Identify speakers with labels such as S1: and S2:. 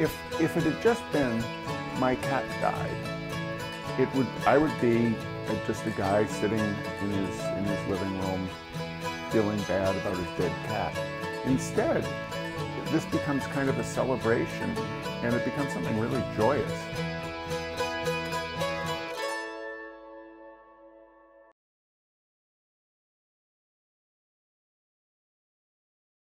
S1: if it had just been my cat died, I would be just a guy sitting in his living room feeling bad about his dead cat. Instead, this becomes kind of a celebration, and it becomes something really joyous.